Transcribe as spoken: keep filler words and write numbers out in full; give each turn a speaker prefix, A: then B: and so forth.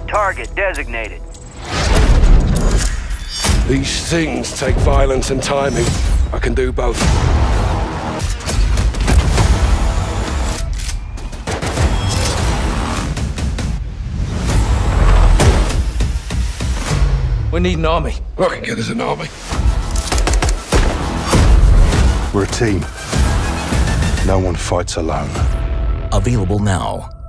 A: Target designated.
B: These things take violence and timing. I can do both.
C: We need an army.
B: I can get us an army.
D: We're a team. No one fights alone.
E: Available now.